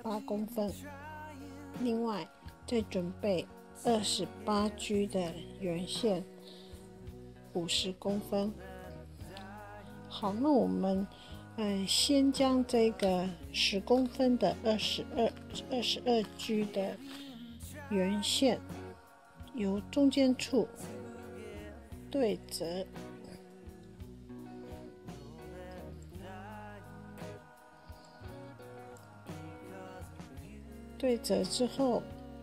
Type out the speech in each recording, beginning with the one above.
8公分，另外再准备28G 的圆线50公分。好，那我们先将这个10公分的22G 的圆线由中间处对折，对折之后，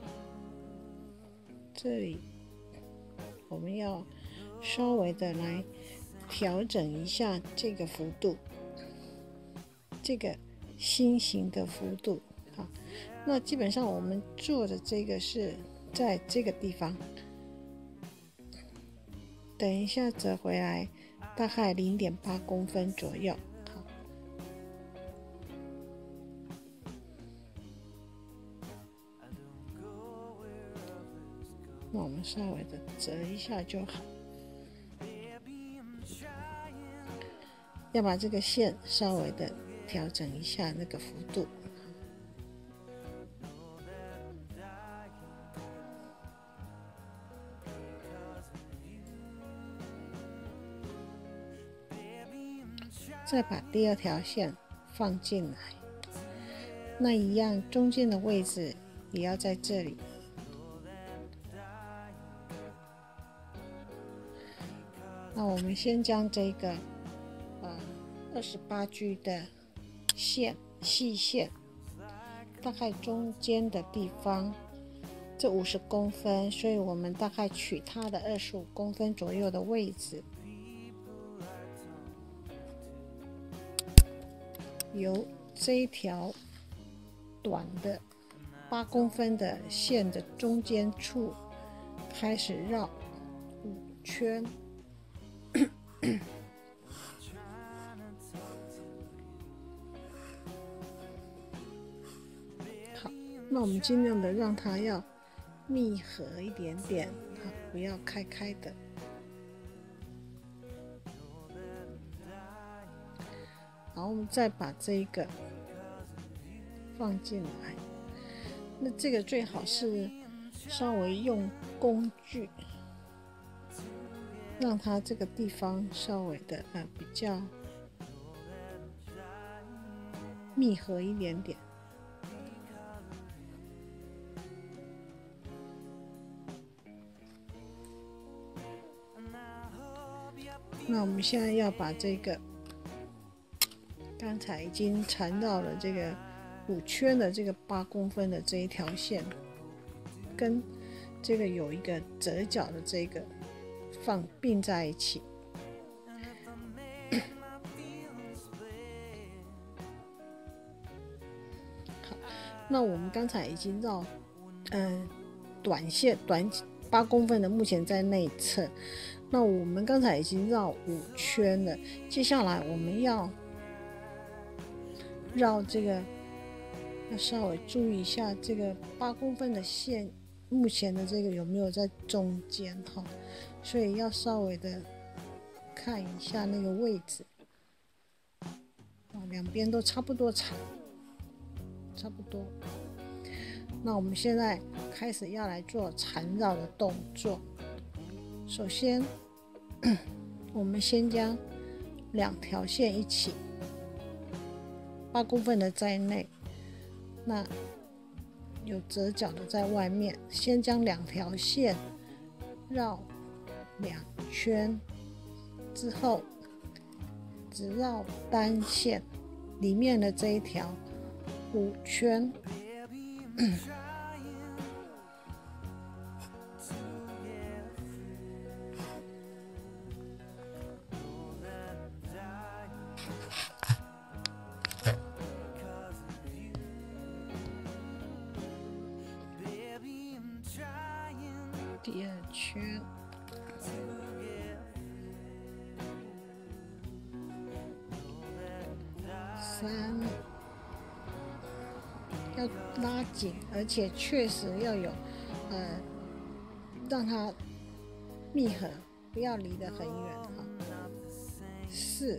这里我们要稍微的来调整一下这个幅度，这个心形的幅度。好，那基本上我们做的这个是在这个地方，等一下折回来大概0.8公分左右。好，那我们稍微的折一下就好，要把这个线稍微的调整一下那个幅度。再把第2条线放进来，那一样中间的位置也要在这里。那我们先将这个28G 的线细线，大概中间的地方，这50公分，所以我们大概取它的25公分左右的位置，由这一条短的8公分的线的中间处开始绕5圈。好，那我们尽量的让它要密合一点点，好，不要开开的。好，我们再把这个放进来。那这个最好是稍微用工具，让它这个地方稍微的比较密合一点点。那我们现在要把这个刚才已经缠绕了这个5圈的这个8公分的这一条线，跟这个有一个折角的这个并在一起。好，那我们刚才已经绕短8公分的目前在内侧，那我们刚才已经绕5圈了，接下来我们要绕这个，要稍微注意一下这个8公分的线目前的这个有没有在中间哈，所以要稍微的看一下那个位置。两边都差不多长，差不多。那我们现在开始要来做缠绕的动作。首先，我们先将2条线一起，8公分的在内，那有折角的在外面。先将2条线绕2圈，之后只绕单线里面的这一条5圈。第2圈，3，要拉紧，而且确实要有让它密合，不要离得很远哈。4，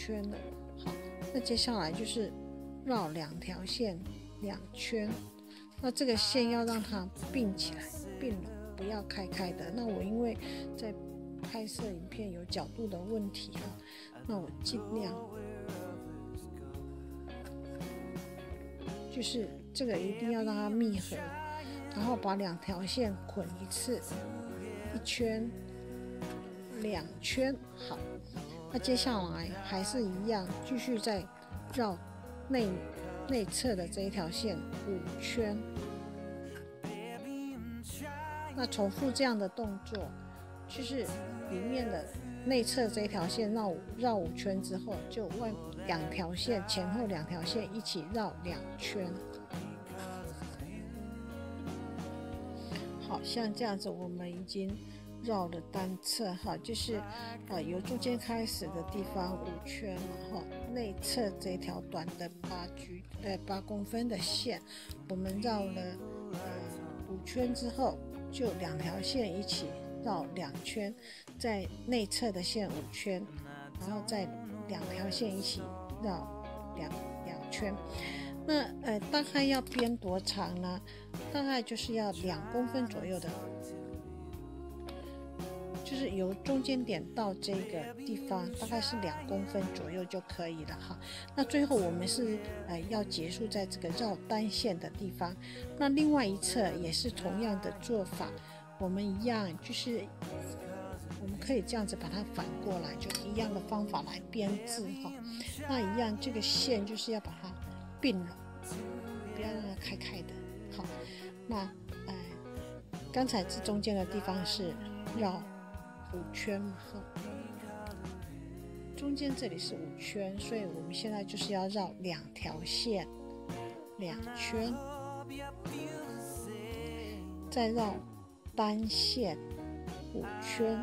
圈了。好，那接下来就是绕2条线2圈。那这个线要让它并起来，并拢，不要开开的。那我因为在拍摄影片有角度的问题哈，那我尽量就是这个一定要让它密合，然后把2条线捆一次，1圈2圈。好，那接下来还是一样，继续再绕内侧的这一条线5圈。那重复这样的动作，就是里面的内侧这一条线绕5圈之后，就外2条线前后2条线一起绕2圈。好，像这样子我们已经绕了单侧哈，就是由中间开始的地方5圈，然后内侧这条短的8公分的线，我们绕了5圈之后，就2条线一起绕2圈，在内侧的线5圈，然后再2条线一起绕2圈。那大概要编多长呢？大概就是要2公分左右的，就是由中间点到这个地方，大概是2公分左右就可以了哈。那最后我们是要结束在这个绕单线的地方。那另外一侧也是同样的做法，我们一样就是我们可以这样子把它反过来，就一样的方法来编制哈。那一样这个线就是要把它并拢，不要让它开开的。好，那刚才这中间的地方是绕5圈嘛，中间这里是5圈，所以我们现在就是要绕2条线2圈，再绕单线5圈，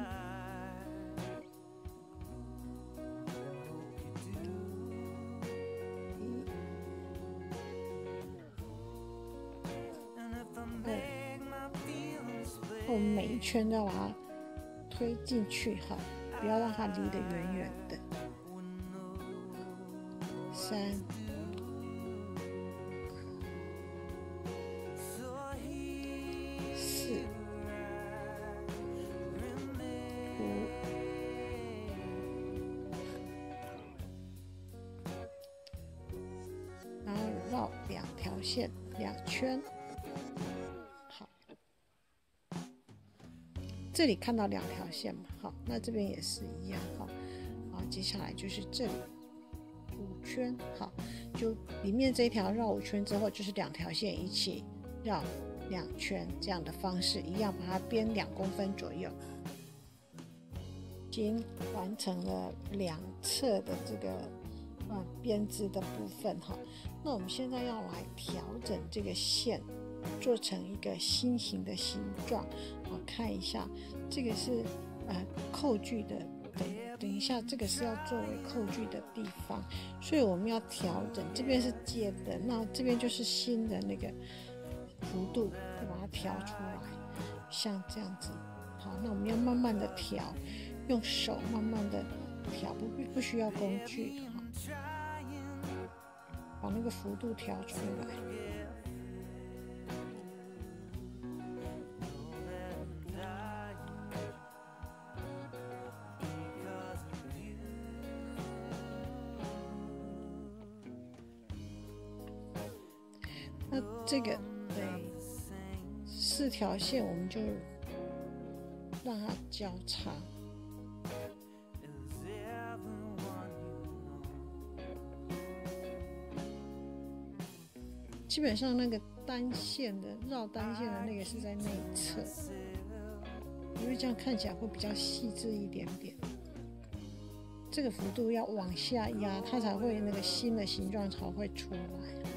我们每一圈都要把它推进去哈，不要让它离得远远的。3、4、5、然后绕2条线2圈。好，这里看到2条线嘛，好，那这边也是一样哈。好，接下来就是这里5圈，好，就里面这一条绕5圈之后，就是2条线一起绕2圈，这样的方式一样，把它编2公分左右。已经完成了2侧的这个编织的部分哈。那我们现在要来调整这个线，做成一个心形的形状。我看一下，这个是扣具的。等一下，这个是要作为扣具的地方，所以我们要调整。这边是接的，那这边就是新的那个幅度，要把它调出来，像这样子。好，那我们要慢慢的调，用手慢慢的调，不需要工具。把那个幅度调出来。那这个4条线我们就让它交叉。基本上那个单线的绕单线的那个是在内侧，因为这样看起来会比较细致一点点。这个幅度要往下压，它才会那个新的形状才会出来。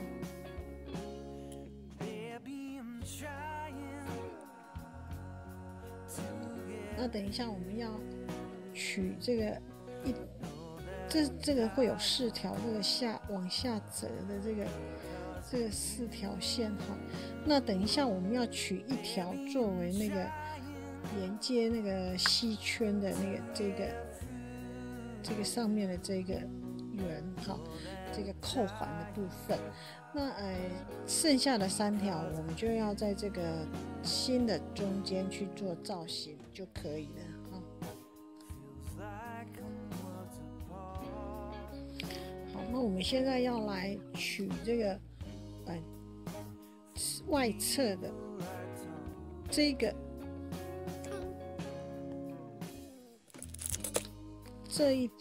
那等一下我们要取这个这个会有4条这个往下折的这个4条线哈。那等一下我们要取1条作为那个连接那个细圈的那个这个上面的这个圆哈，这个扣环的部分。那剩下的3条我们就要在这个心的中间去做造型就可以了哈。好，那我们现在要来取这个外侧的这个这一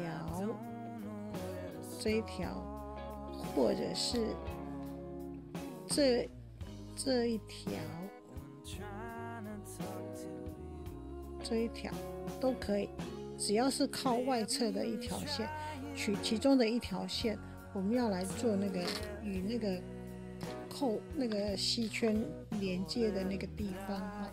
条，或者是这一条都可以，只要是靠外侧的一条线，取其中的一条线，我们要来做那个与那个扣那个细圈连接的那个地方哈。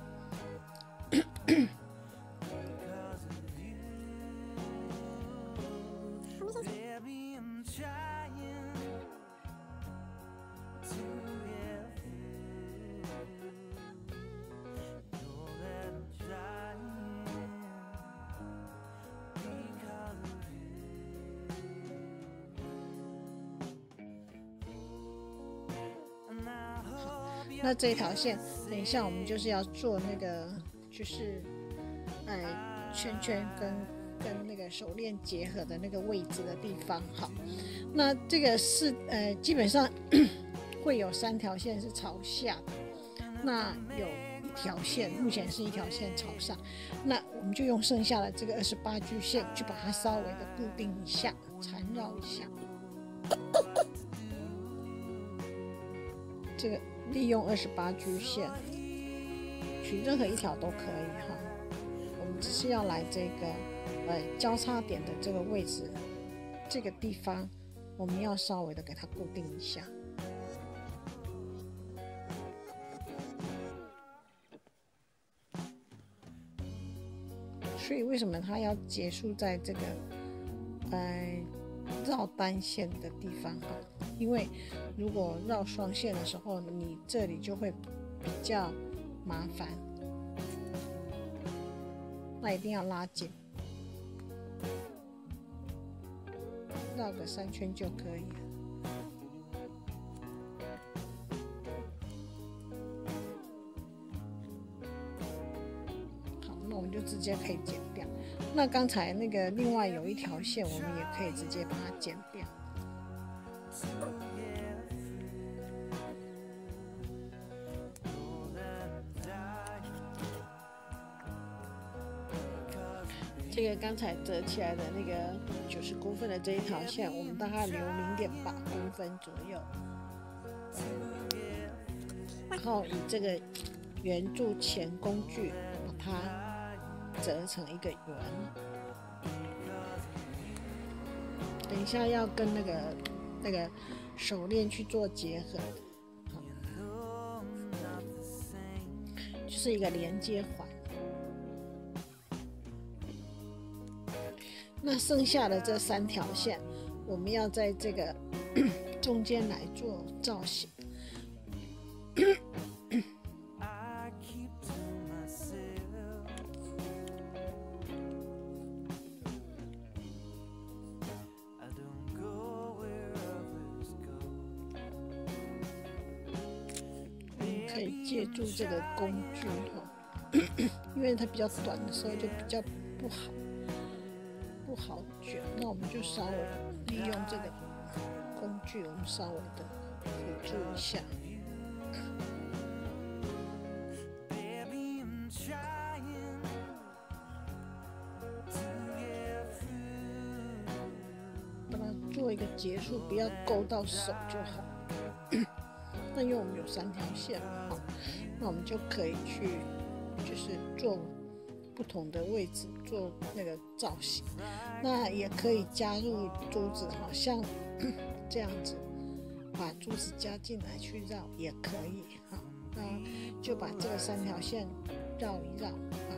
那这一条线，等一下我们就是要做那个，就是圈圈跟那个手链结合的那个位置的地方。好，那这个是基本上会有3条线是朝下的，那有1条线，目前是1条线朝上，那我们就用剩下的这个28句线去把它稍微的固定一下，缠绕一下。这个利用28句线取任何1条都可以哈，我们只是要来这个交叉点的这个位置，这个地方我们要稍微的给它固定一下。所以为什么它要结束在这个绕单线的地方哈？因为如果绕双线的时候，你这里就会比较麻烦，那一定要拉紧，绕个3圈就可以了。好，那我们就直接可以剪掉。那刚才那个另外有1条线，我们也可以直接把它剪掉。这个刚才折起来的那个90公分的这一条线，我们大概留0.8公分左右，然后以这个圆柱钳工具把它折成一个圆。等一下要跟那个手链去做结合的，就是一个连接环。那剩下的这3条线，我们要在这个中间来做造型。可以借助这个工具因为它比较短的时候就比较不好卷，那我们就稍微利用这个工具，我们稍微的辅助一下。把它做一个结束，不要勾到手就好。那因为我们有3条线嘛，那我们就可以去就是做不同的位置做那个造型。那也可以加入珠子，好像这样子把珠子加进来去绕也可以。好，那就把这个3条线绕一绕啊。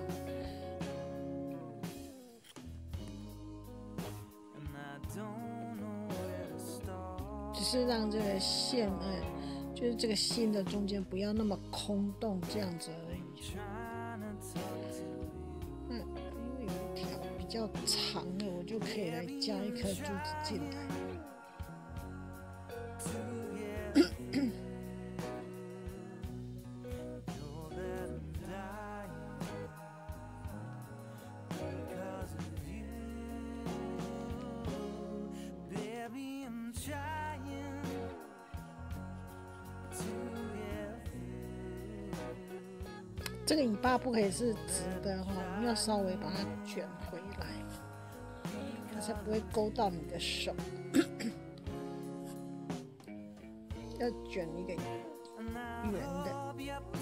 只是让这个线就是这个心的中间不要那么空洞，这样子而已。因为有一条比比较长的，我就可以来加一颗珠子进来。这个尾巴不可以是直的哈，我们要稍微把它卷回来，它才不会勾到你的手。要卷一个圆的。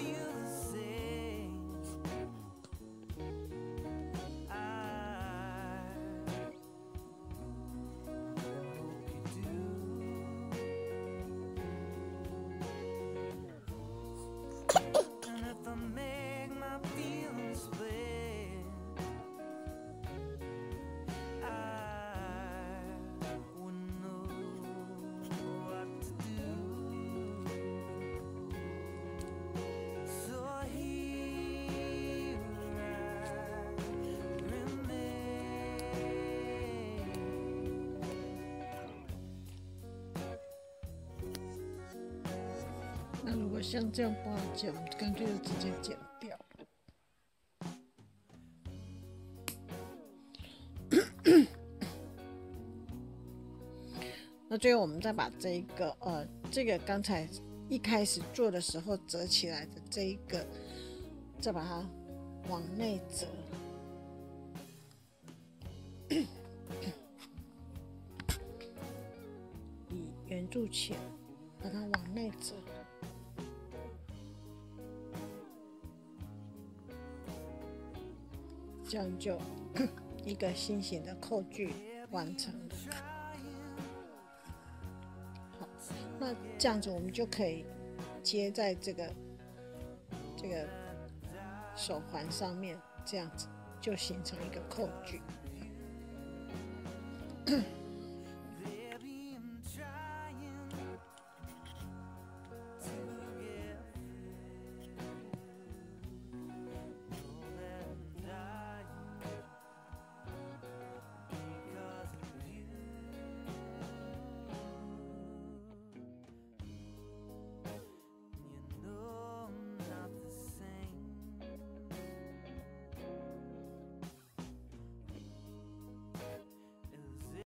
那如果像这样不好剪，我们干脆就直接剪掉。那最后我们再把这个刚才一开始做的时候折起来的这一个，再把它往内折。以圆柱钳把它往内折。这样就一个心形的扣具完成了。好，那这样子我们就可以接在这个手环上面，这样子就形成一个扣具。